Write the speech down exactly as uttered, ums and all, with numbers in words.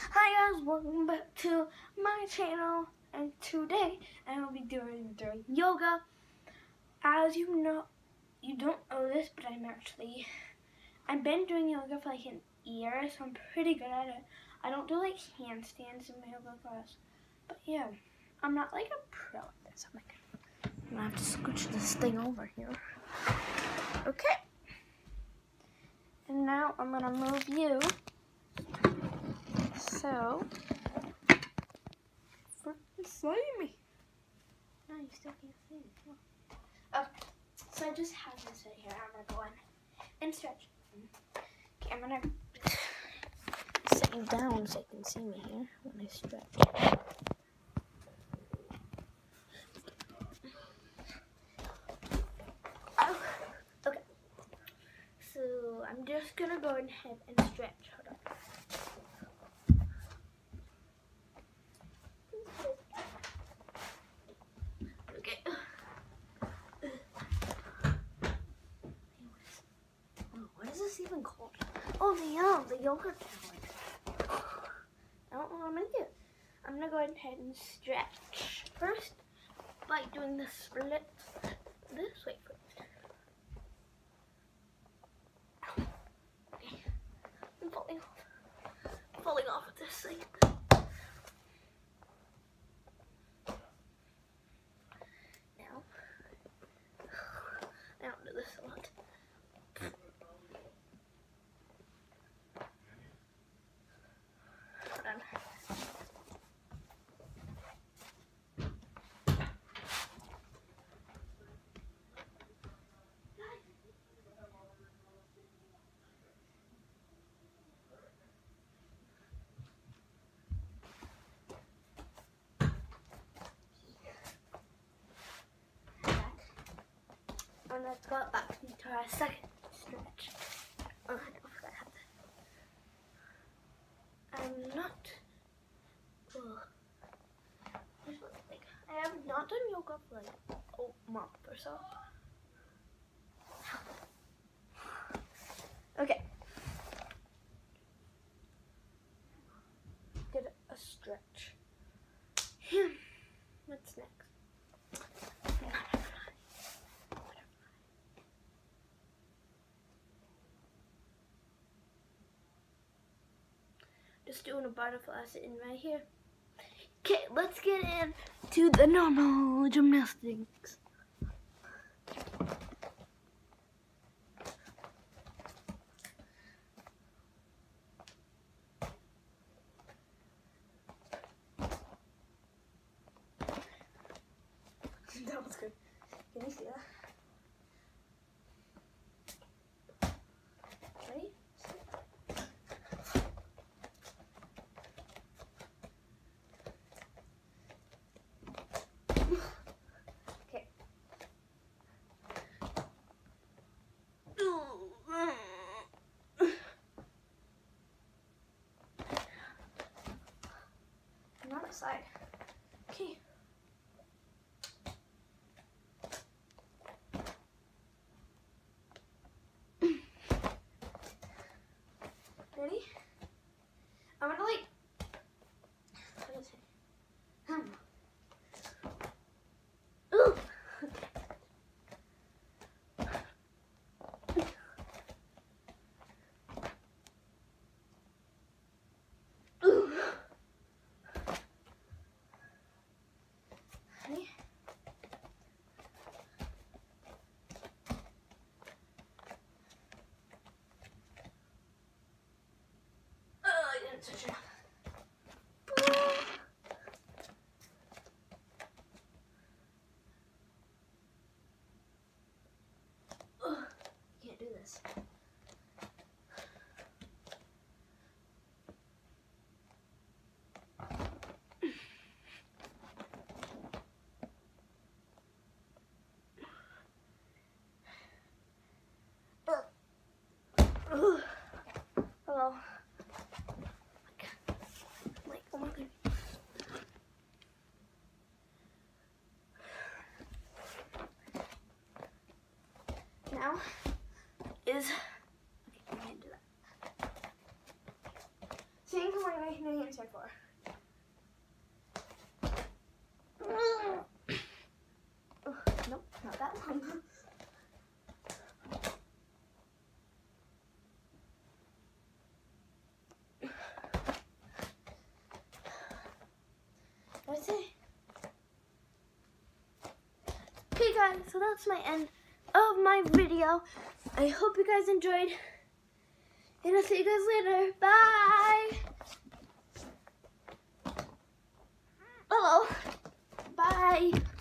Hi guys, welcome back to my channel, and today I will be doing doing yoga. As you know, you don't know this, but I'm actually I've been doing yoga for like an year, so I'm pretty good at it. I don't do like handstands in my yoga class, but yeah, I'm not like a pro at this. I'm like, I'm gonna have to scooch this thing over here. Okay, and now I'm gonna move you. So, freaking slimy. No, you still can't see it. No. Okay, so I just have this right here. I'm gonna go in and stretch. Okay, I'm gonna sit you down so you can see me here when I stretch. Oh, okay. So I'm just gonna go ahead and stretch. Hold on. Even called? Oh, the yeah, the yoga challenge. I don't know what I'm gonna do. I'm gonna go ahead and stretch first by doing the split this way first. Okay. I'm falling off. I'm falling off with this thing. Now, I don't do this a lot. And let's go back into our second stretch. Oh, I don't forget how to. I'm not. Ugh. Like, I have not done yoga for like a month or so. Okay. Did a stretch. What's next? Just doing a butterfly sitting right here. Okay, let's get into the normal gymnastics. That was good. Can you see that? Ready? Okay. I'm on the side. Okay. Ready? I'm gonna like, what is it? Hmm. Ooh. Ooh. Ready? Oh, I didn't touch it. Can't do this. Hello. Like, oh my goodness. Now is okay, I'm gonna do that. Same coordination side for? Oh, nope, not that one. That's it. Okay guys, so that's my end of my video. I hope you guys enjoyed. And I'll see you guys later. Bye. Hello. Bye.